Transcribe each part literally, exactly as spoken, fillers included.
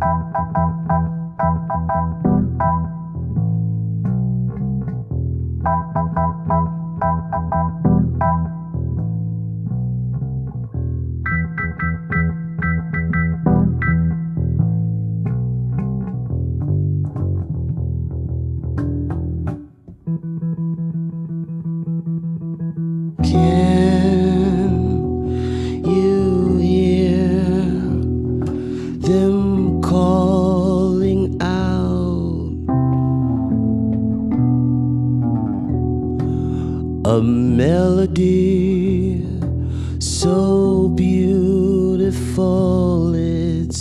A melody so beautiful, it's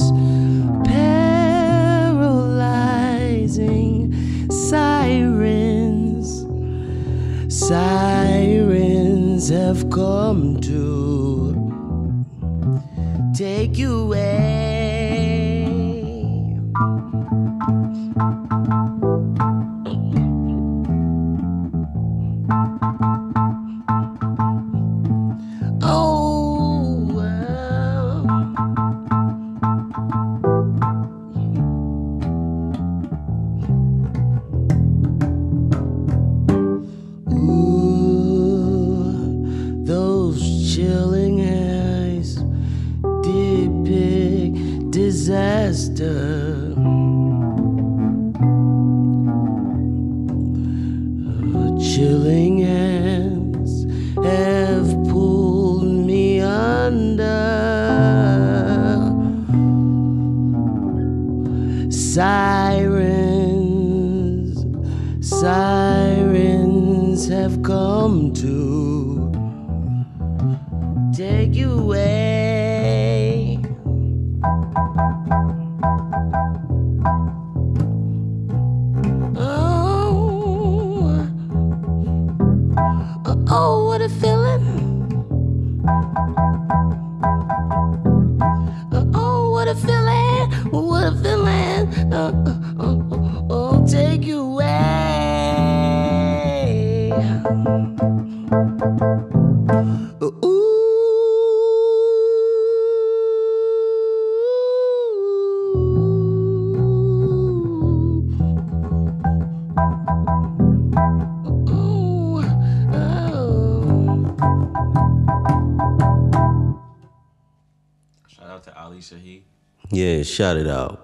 paralyzing. Sirens, sirens have come to take you away. Chilling eyes depict disaster. Uh, chilling hands have pulled me under. Sirens, sirens have come to take you away. Oh, oh, what a feeling. Oh, what a feeling. What a feeling. Oh, oh, oh, oh, take you away. Ooh. Shout out to Ali Shaheed. Yeah, shout it out.